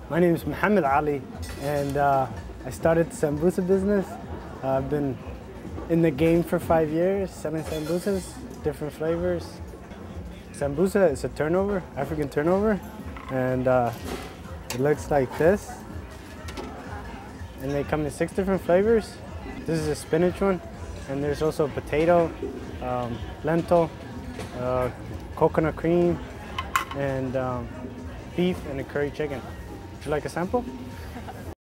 My name is Mohamed Ali, and I started the Sambusa business. I've been in the game for 5 years, selling Sambusas, different flavors. Sambusa is a turnover, African turnover, and it looks like this. And they come in 6 different flavors. This is a spinach one, and there's also potato, lentil, coconut cream, and beef and a curry chicken. Would you like a sample?